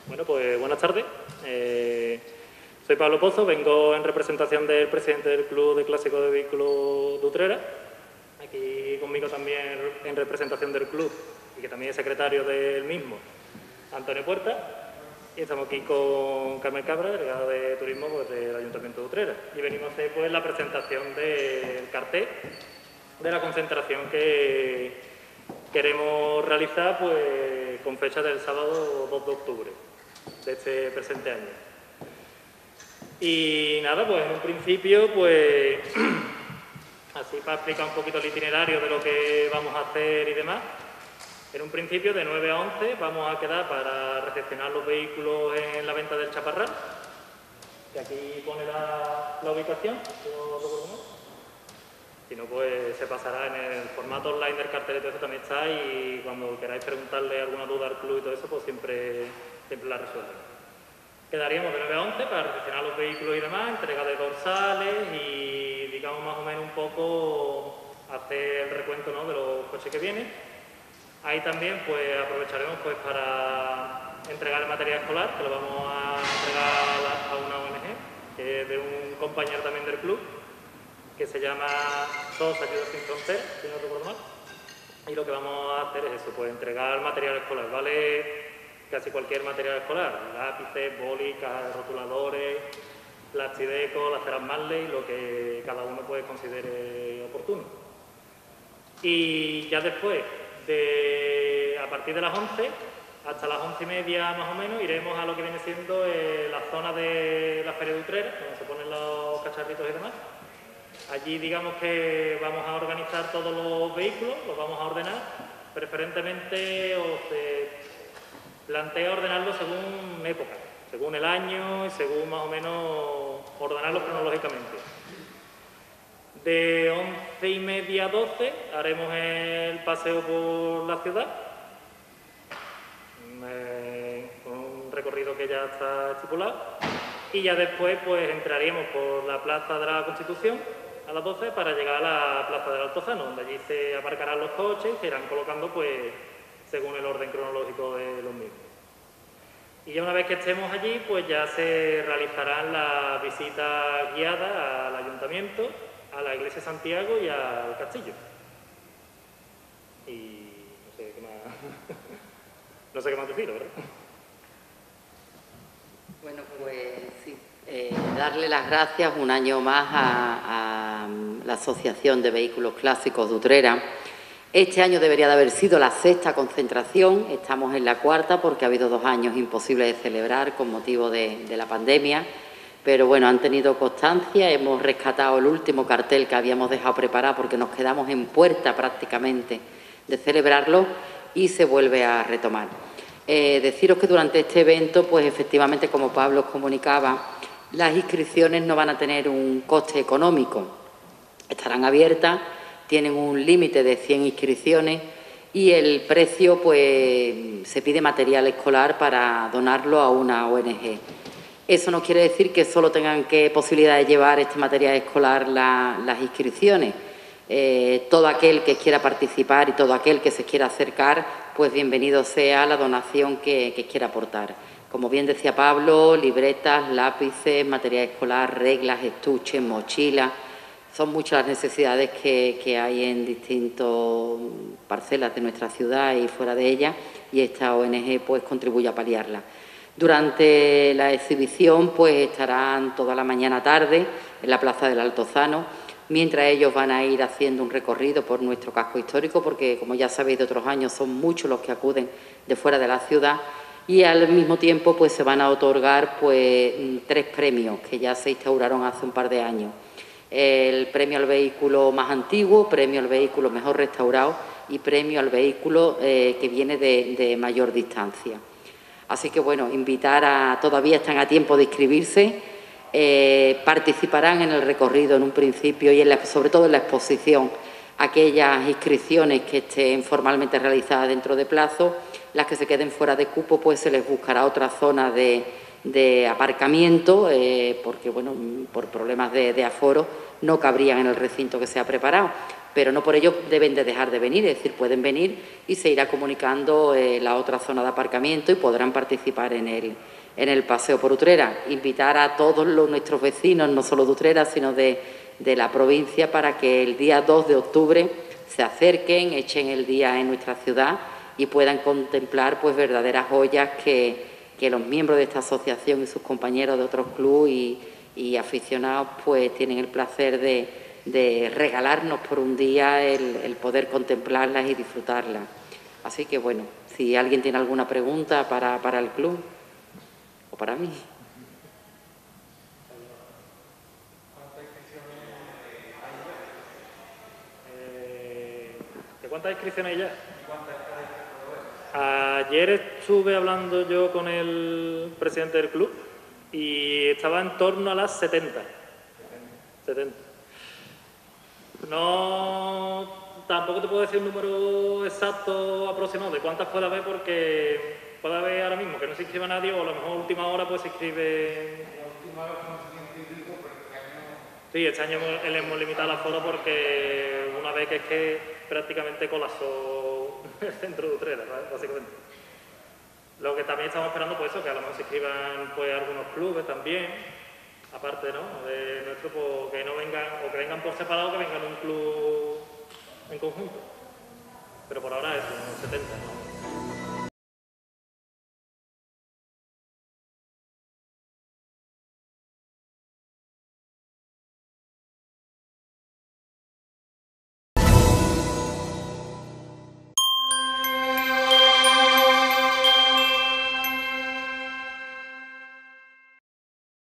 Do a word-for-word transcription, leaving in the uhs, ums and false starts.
Bueno, pues buenas tardes. Eh, soy Pablo Pozo, vengo en representación del presidente del Club de Clásicos de Vehículos de Utrera. Aquí conmigo también en representación del club y que también es secretario del mismo, Antonio Puerta. Y estamos aquí con Carmen Cabra, delegada de Turismo pues, del Ayuntamiento de Utrera. Y venimos a hacer pues, la presentación del cartel de la concentración que queremos realizar pues, con fecha del sábado dos de octubre de este presente año. Y nada, pues en un principio, pues así para explicar un poquito el itinerario de lo que vamos a hacer y demás. En un principio, de nueve a once, vamos a quedar para recepcionar los vehículos en la venta del Chaparral, que aquí pone la, la ubicación, si no recuerdo mal. Si no, pues se pasará en el formato online del cartel y todo eso también está, y cuando queráis preguntarle alguna duda al club y todo eso, pues siempre, siempre la resuelven. Quedaríamos de nueve a once para recepcionar los vehículos y demás, entrega de dorsales y, digamos, más o menos un poco hacer el recuento, ¿no?, de los coches que vienen. Ahí también pues aprovecharemos pues para entregar el material escolar, que lo vamos a entregar a una O N G, que es de un compañero también del club, que se llama S O S Ayuda Sin Fronteras, si no recuerdo mal. Y lo que vamos a hacer es eso, pues entregar material escolar, ¿vale? Casi cualquier material escolar, lápices, bolis, cajas de rotuladores, plastideco, láseres Marley, lo que cada uno pues considere oportuno. Y ya después, de, a partir de las once, hasta las once y media más o menos, iremos a lo que viene siendo eh, la zona de la Feria de Utrera, donde se ponen los cacharritos y demás. Allí digamos que vamos a organizar todos los vehículos, los vamos a ordenar, preferentemente os eh, plantea ordenarlos según época, según el año y según más o menos ordenarlos cronológicamente. De once y media a doce haremos el paseo por la ciudad, eh, con un recorrido que ya está estipulado, y ya después pues entraríamos por la Plaza de la Constitución a las doce para llegar a la Plaza del Altozano, donde allí se aparcarán los coches y se irán colocando pues según el orden cronológico de los mismos. Y ya una vez que estemos allí, pues ya se realizarán las visitas guiadas al Ayuntamiento, a la Iglesia de Santiago y al Castillo. Y no sé qué más, no sé qué más decir, ¿verdad? Bueno, pues sí, eh, darle las gracias un año más a, a la Asociación de Vehículos Clásicos de Utrera. Este año debería de haber sido la sexta concentración, estamos en la cuarta porque ha habido dos años imposibles de celebrar con motivo de, de la pandemia, pero bueno, han tenido constancia, hemos rescatado el último cartel que habíamos dejado preparado porque nos quedamos en puerta prácticamente de celebrarlo y se vuelve a retomar. Eh, deciros que durante este evento, pues efectivamente, como Pablo os comunicaba, las inscripciones no van a tener un coste económico, estarán abiertas, tienen un límite de cien inscripciones y el precio, pues, se pide material escolar para donarlo a una O N G. Eso no quiere decir que solo tengan que posibilidad de llevar este material escolar la, las inscripciones. Eh, todo aquel que quiera participar y todo aquel que se quiera acercar, pues bienvenido sea la donación que, que quiera aportar. Como bien decía Pablo, libretas, lápices, material escolar, reglas, estuches, mochilas. Son muchas las necesidades que, que hay en distintas parcelas de nuestra ciudad y fuera de ella, y esta O N G pues contribuye a paliarla. Durante la exhibición pues estarán toda la mañana tarde en la Plaza del Altozano, mientras ellos van a ir haciendo un recorrido por nuestro casco histórico, porque como ya sabéis de otros años son muchos los que acuden de fuera de la ciudad, y al mismo tiempo pues se van a otorgar pues tres premios que ya se instauraron hace un par de años. El premio al vehículo más antiguo, premio al vehículo mejor restaurado y premio al vehículo eh, que viene de, de mayor distancia. Así que, bueno, invitar a... Todavía están a tiempo de inscribirse, eh, participarán en el recorrido en un principio y en la, sobre todo en la exposición, aquellas inscripciones que estén formalmente realizadas dentro de plazo, las que se queden fuera de cupo, pues se les buscará otra zona de, de aparcamiento, eh, porque, bueno, por problemas de, de aforo no cabrían en el recinto que se ha preparado. pero no por ello deben de dejar de venir, es decir, pueden venir y se irá comunicando eh, la otra zona de aparcamiento y podrán participar en el, en el paseo por Utrera. Invitar a todos los, nuestros vecinos, no solo de Utrera, sino de, de la provincia, para que el día dos de octubre se acerquen, echen el día en nuestra ciudad y puedan contemplar pues verdaderas joyas que, que los miembros de esta asociación y sus compañeros de otros clubes y, y aficionados pues tienen el placer de, de regalarnos por un día el, el poder contemplarlas y disfrutarlas. Así que bueno, si alguien tiene alguna pregunta para, para el club o para mí. ¿De cuántas inscripciones hay ya? Ayer estuve hablando yo con el presidente del club y estaba en torno a las setenta. setenta. No, tampoco te puedo decir un número exacto aproximado de cuántas puede haber, porque puede haber ahora mismo que no se inscriba nadie, o a lo mejor a última hora pues se inscribe. Sí, este año le hemos limitado el aforo porque una vez que es que prácticamente colapsó el centro de Utrera, ¿vale? Básicamente. Lo que también estamos esperando, pues eso, que a lo mejor se inscriban pues algunos clubes también, aparte, ¿no?, de nuestro, pues, que no vengan, o que vengan por separado, que vengan un club en conjunto. Pero por ahora eso, setenta, ¿no?